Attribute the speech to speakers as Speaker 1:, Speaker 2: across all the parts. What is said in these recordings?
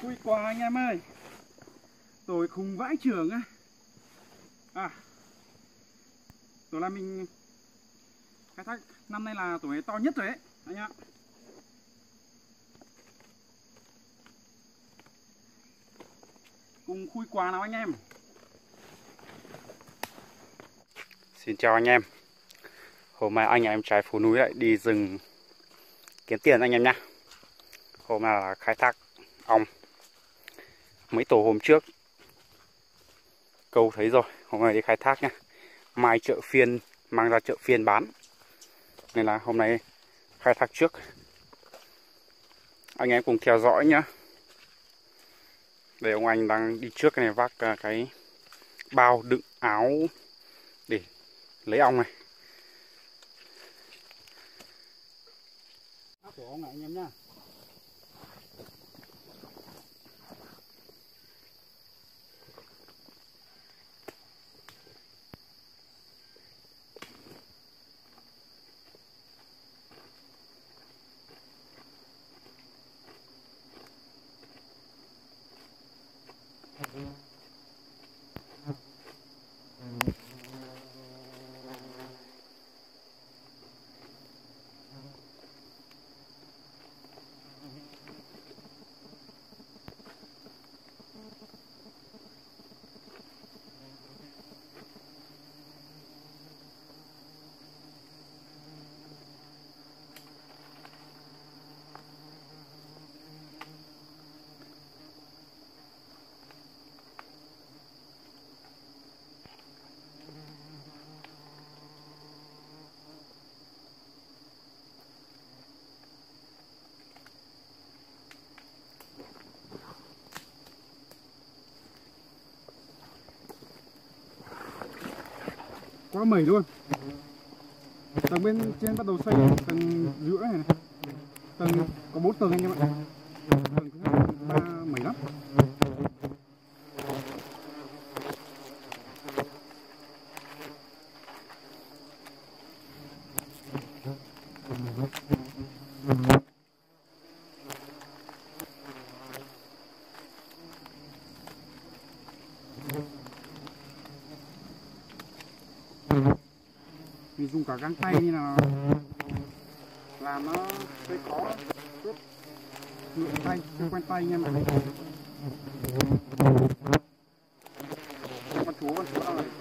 Speaker 1: Vui quá anh em ơi. Tôi khùng vãi trưởng á. Tối nay mình khai thác năm nay là tuổi to nhất rồi đấy anh ạ. Cùng khui quà nào anh em.
Speaker 2: Xin chào anh em. Hôm nay anh em trai phố núi lại đi rừng kiếm tiền anh em nhá. Hôm nay là khai thác ong. Mấy tổ hôm trước câu thấy rồi, hôm nay đi khai thác nhá. Mai chợ phiên mang ra chợ phiên bán, nên là hôm nay khai thác trước. Anh em cùng theo dõi nhá. Đây ông anh đang đi trước cái này, vác cái bao đựng áo để lấy ong này.
Speaker 1: Áo của ông này anh em nhá. Quá mẩy luôn. Tầng bên trên bắt đầu xây tầng giữa này này. Tầng có 4 tầng anh em ạ. Tầng thứ hai, tầng thứ 3 mẩy lắm. Mình dùng cả găng tay như là làm nó hơi khó cướp ngựa tay, chưa quen tay anh em ạ. Con chúa đang là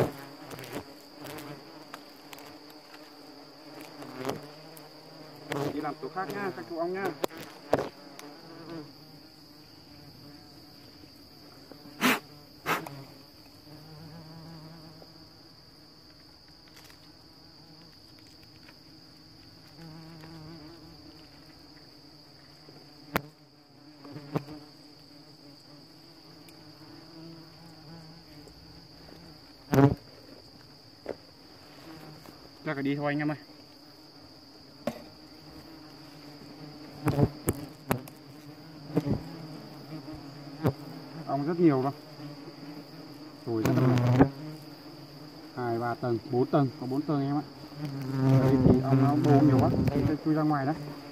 Speaker 1: đi làm chỗ khác nhá, các chú ong nhá. Ra phải đi thôi anh em ơi. Ong rất nhiều luôn. Rồi rất là 2, 3 tầng, 4 tầng, có 4 tầng em ạ. Đây thì ong nó bố nhiều quá, tôi chui ra ngoài đấy.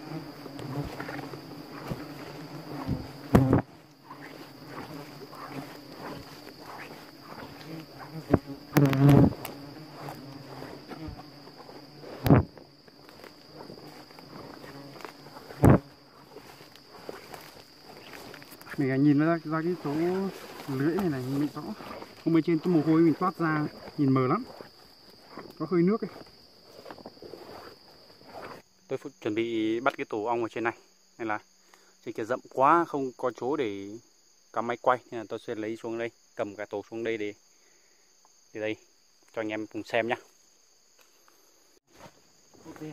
Speaker 1: Mình nhìn ra cái số lưỡi này mình rõ. Hôm bên trên cái mồ hôi mình toát ra nhìn mờ lắm, có hơi nước ấy.
Speaker 2: Tôi chuẩn bị bắt cái tổ ong ở trên này, nên là trên kia rậm quá không có chỗ để cắm máy quay, nên là tôi sẽ lấy xuống đây, cầm cái tổ xuống đây để đây cho anh em cùng xem nhá.
Speaker 1: Okay.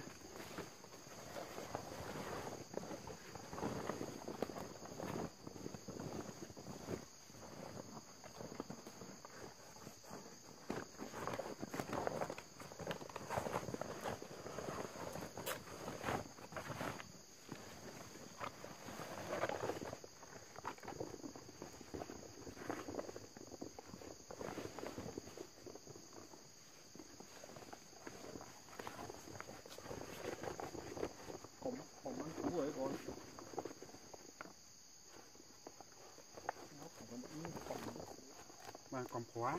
Speaker 1: là còn khóa.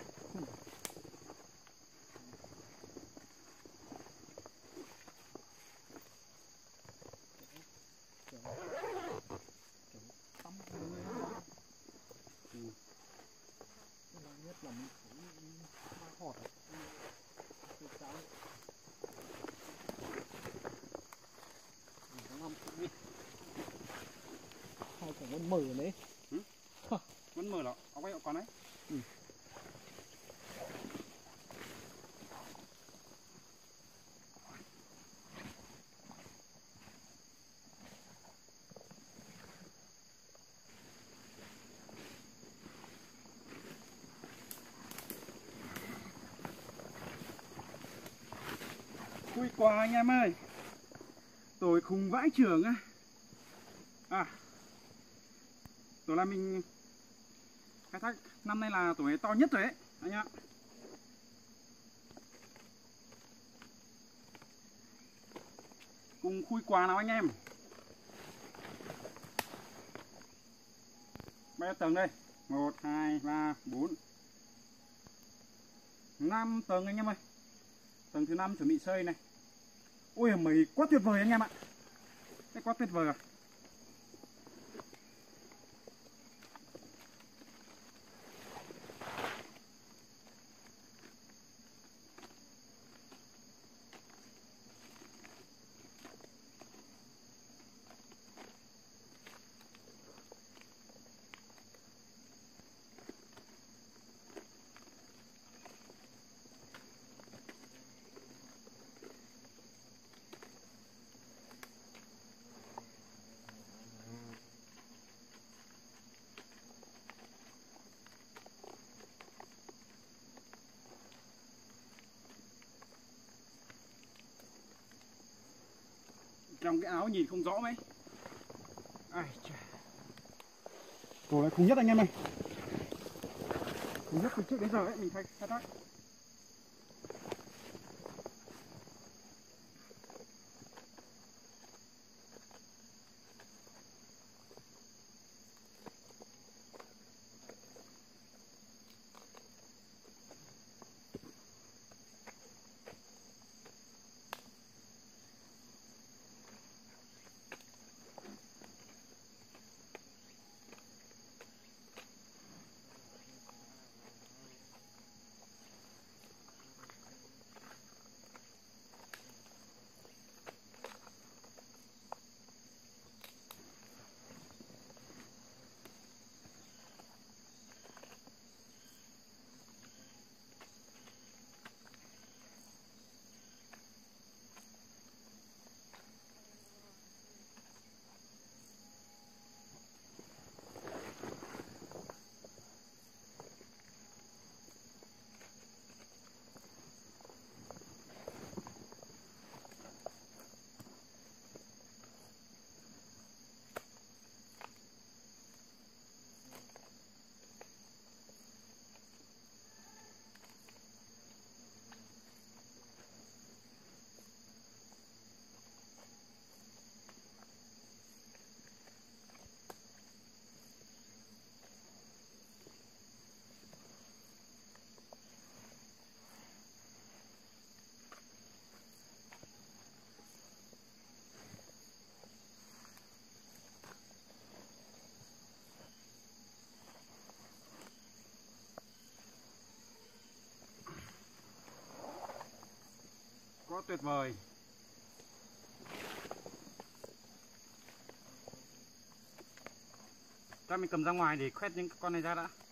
Speaker 3: Nhất là mình phải họt hai còn vẫn mở đấy.
Speaker 1: Vẫn mở đó, có cái còn đấy. Vui quá anh em ơi. Tôi khùng vãi trưởng á. Tối là mình khai thác năm nay là tuổi to nhất rồi đấy anh ạ. Cùng khui quà nào anh em. Bao nhiêu tầng đây? 1, 2, 3, 4 5 tầng anh em ơi. Tầng thứ 5 chuẩn bị xây này. Ôi mấy quá tuyệt vời anh em ạ. Cái quá tuyệt vời rồi. Trong cái áo nhìn không rõ mấy. Ai chà. Tổ này khủng nhất anh em ơi. Khủng nhất từ trước đến giờ ấy mình khai thác. Quá tuyệt vời. Ra mình cầm ra ngoài để khoét những con này ra đã.